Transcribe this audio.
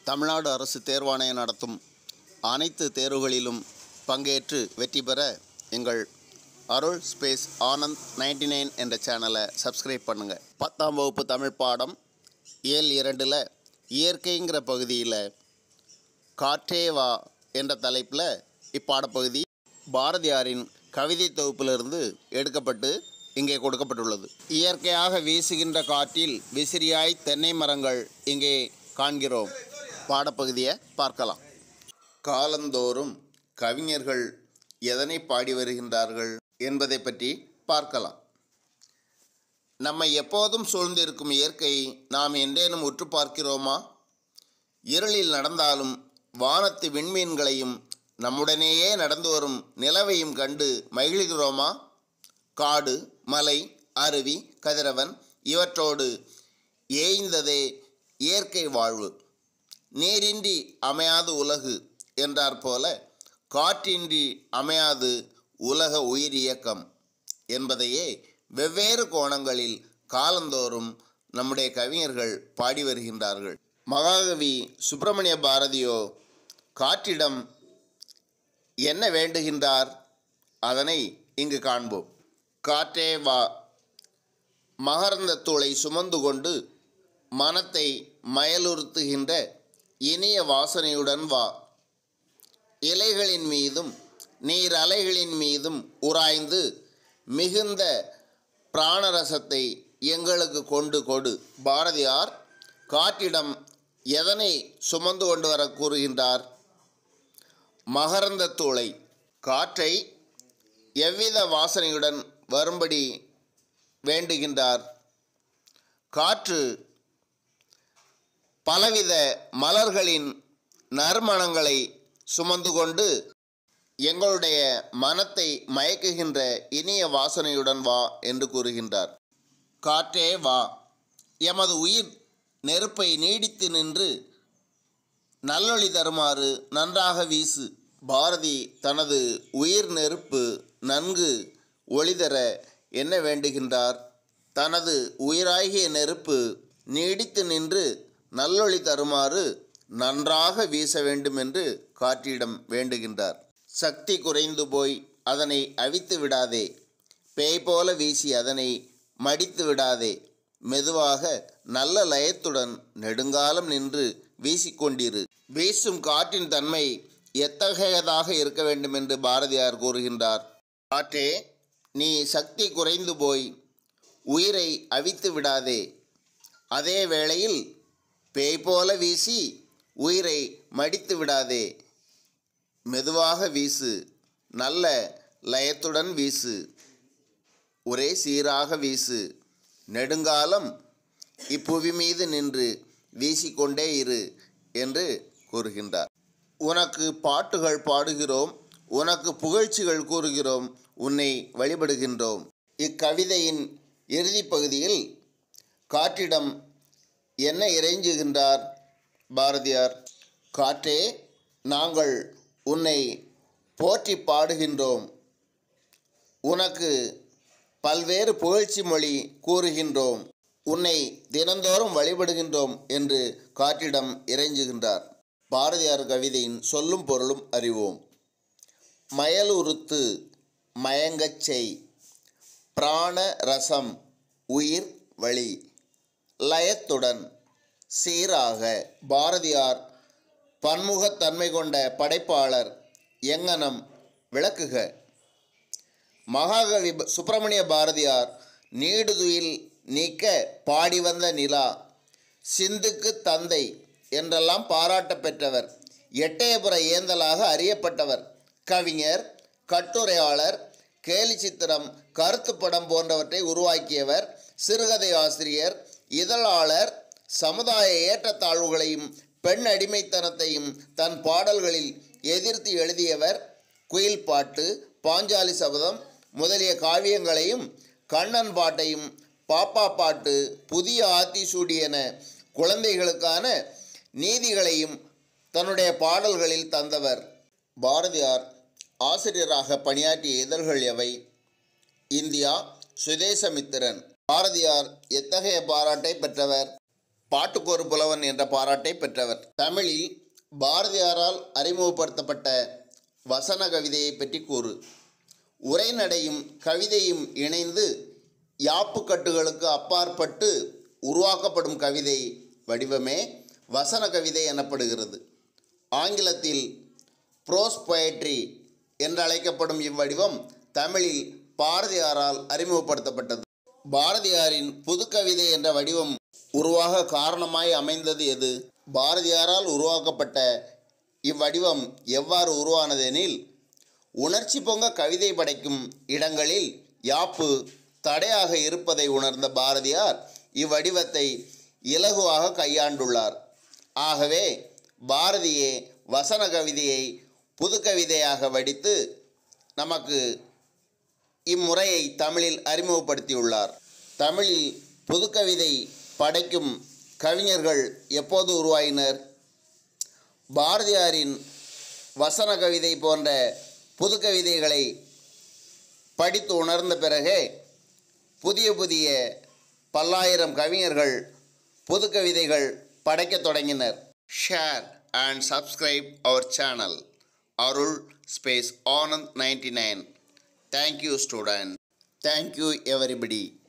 தமிழ்நாடு அரசு தேர்வாணையம் நடத்தும் அனைத்து தேர்வுகளிலும் பங்கேற்று வெற்றி பெற எங்கள் அருள் ஸ்பேஸ் ஆனந்த் 99 என்ற சேனலை சப்ஸ்கிரைப் பண்ணுங்கள். 10ஆம் வகுப்பு தமிழ் பாடம் இயல் 2ல் இயற்கைங்கிற பகுதியில் காற்றே வா என்ற தலைப்பில் இப்பாடப்பகுதி பாரதியாரின் கவிதை தொகுப்பிலிருந்து எடுக்கப்பட்டு இங்கே கொடுக்கப்பட்டுள்ளது. இயற்கையாக வீசுகின்ற காற்றில் விசிறியாய் தென்னை மரங்கள் இங்கே காண்கிறோம். பாடப்பகுதியை பார்க்கலாம். காலந்தோறும் கவிஞர்கள் எதனை பாடி வருகின்றார்கள் என்பதை பற்றி பார்க்கலாம். நம்மை எப்போதும் சூழ்ந்திருக்கும் இயற்கையை நாம் என்றேனும் உற்று பார்க்கிறோமா? இருளில் நடந்தாலும் வானத்து விண்மீன்களையும் நம்முடனேயே நடந்து வரும் நிலவையும் கண்டு மகிழ்கிறோமா? காடு, மலை, அருவி, கதிரவன் இவற்றோடு ஏய்ந்ததே இயற்கை வாழ்வு. நீரின்றி அமையாது உலகு என்றார் போல காற்றின்றி அமையாது உலக உயிர் இயக்கம் என்பதையே வெவ்வேறு கோணங்களில் காலந்தோறும் நம்முடைய கவிஞர்கள் பாடி வருகின்றார்கள். மகாகவி சுப்பிரமணிய பாரதியோ காற்றிடம் என்ன வேண்டுகின்றார்? அதனை இங்கு காண்போம். காற்றே வா, மகரந்த தூளை சுமந்து கொண்டு மனத்தை மயலுறுத்துகின்ற இனிய வாசனையுடன் வா. இலைகளின் மீதும் நீர் அலைகளின் மீதும் உராய்ந்து மிகுந்த பிராணரசத்தை எங்களுக்கு கொண்டு கொடு. பாரதியார் காற்றிடம் எதனை சுமந்து கொண்டு வர கூறுகின்றார்? மகரந்த தூளை. காற்றை எவ்வித வாசனையுடன் வரும்படி வேண்டுகின்றார்? காற்று பலவித மலர்களின் நறுமணங்களை சுமந்து கொண்டு எங்களுடைய மனத்தை மயக்குகின்ற இனிய வாசனையுடன் வா என்று கூறுகின்றார். காற்றே வா, எமது உயிர் நெருப்பை நீடித்து நின்று நல்லொளி தருமாறு நன்றாக வீசு. பாரதி தனது உயிர் நெருப்பு நன்கு ஒளிதர என்ன வேண்டுகின்றார்? தனது உயிராகிய நெருப்பு நீடித்து நின்று நல்லொளி தருமாறு நன்றாக வீச வேண்டும் என்று காற்றிடம் வேண்டுகின்றார். சக்தி குறைந்து போய் அதனை அவித்து விடாதே, பேய் போல வீசி அதனை மடித்து விடாதே, மெதுவாக நல்ல லயத்துடன் நெடுங்காலம் நின்று வீசிக்கொண்டிரு. வீசும் காற்றின் தன்மை எத்தகையதாக இருக்க வேண்டும் என்று பாரதியார் கூறுகின்றார். காற்றே, நீ சக்தி குறைந்து போய் உயிரை அவித்து விடாதே, அதே வேளையில் பேய் போல வீசி உயிரை மடித்து விடாதே, மெதுவாக வீசு, நல்ல லயத்துடன் வீசு, ஒரே சீராக வீசு, நெடுங்காலம் இப்புவி மீது நின்று வீசிக்கொண்டே இரு என்று கூறுகின்றார். உனக்கு பாட்டுகள் பாடுகிறோம், உனக்கு புகழ்ச்சிகள் கூறுகிறோம், உன்னை வழிபடுகின்றோம். இக்கவிதையின் இறுதி பகுதியில் காற்றிடம் என்ன இறைஞ்சுகின்றார் பாரதியார்? காற்றே, நாங்கள் உன்னை போற்றி பாடுகின்றோம், உனக்கு பல்வேறு புகழ்ச்சி மொழி கூறுகின்றோம், உன்னை தினந்தோறும் வழிபடுகின்றோம் என்று காற்றிடம் இறைஞ்சுகின்றார். பாரதியார் கவிதையின் சொல்லும் பொருளும் அறிவோம். மயலுறுத்து மயங்கச் செய், பிராண ரசம் உயிர் வழி, லயத்துடன் சீராக. பாரதியார் பன்முகத்தன்மை கொண்ட படைப்பாளர் எங்கனம் விளக்குக. மகாகவி சுப்பிரமணிய பாரதியார் நீடுதுயில் நீக்க பாடி வந்த நிலா, சிந்துக்கு தந்தை என்றெல்லாம் பாராட்ட பெற்றவர், எட்டயபுர ஏந்தலாக அறியப்பட்டவர், கவிஞர், கட்டுரையாளர், கேலி சித்திரம், கருத்துப்படம் போன்றவற்றை உருவாக்கியவர், சிறுகதை ஆசிரியர், இதழாளர், சமுதாய ஏற்றத்தாழ்வுகளையும் பெண் அடிமைத்தனத்தையும் தன் பாடல்களில் எதிர்த்து எழுதியவர், குயில் பாட்டு, பாஞ்சாலி சபதம் முதலிய காவியங்களையும் கண்ணன் பாட்டையும் பாப்பா பாட்டு, புதிய ஆத்திசூடி என குழந்தைகளுக்கான நீதிகளையும் தன்னுடைய பாடல்களில் தந்தவர். பாரதியார் ஆசிரியராக பணியாற்றிய இதழ்கள் எவை? இந்தியா, சுதேசமித்திரன். பாரதியார் எத்தகைய பாராட்டை பெற்றவர்? பாட்டுக்கொரு புலவன் என்ற பாராட்டை பெற்றவர். தமிழில் பாரதியாரால் அறிமுகப்படுத்தப்பட்ட வசன கவிதையை பற்றி கூறு. உரைநடையும் கவிதையும் இணைந்து யாப்புக்கட்டுகளுக்கு அப்பாற்பட்டு உருவாக்கப்படும் கவிதை வடிவமே வசன கவிதை எனப்படுகிறது. ஆங்கிலத்தில் ப்ரோஸ் பொயட்ரி என்று அழைக்கப்படும் இவ்வடிவம் தமிழில் பாரதியாரால் அறிமுகப்படுத்தப்பட்டது. பாரதியாரின் புதுக்கவிதை என்ற வடிவம் உருவாக காரணமாய் அமைந்தது எது? பாரதியாரால் உருவாக்கப்பட்ட இவ்வடிவம் எவ்வாறு உருவானதெனில், உணர்ச்சி பொங்க கவிதை படைக்கும் இடங்களில் யாப்பு தடையாக இருப்பதை உணர்ந்த பாரதியார் இவ்வடிவத்தை இலகுவாக கையாண்டுள்ளார். ஆகவே பாரதியே வசன கவிதையை புதுக்கவிதையாக வடித்து நமக்கு இம்முறையை தமிழில் அறிமுகப்படுத்தியுள்ளார். தமிழில் புதுக்கவிதை படைக்கும் கவிஞர்கள் எப்போது உருவாயினர்? பாரதியாரின் வசன கவிதை போன்ற புதுக்கவிதைகளை படித்து உணர்ந்த பிறகே புதிய புதிய பல்லாயிரம் கவிஞர்கள் புதுக்கவிதைகள் படைக்கத் தொடங்கினர். Share and subscribe our channel Arul Space Anand 99. Thank you student. Thank you everybody.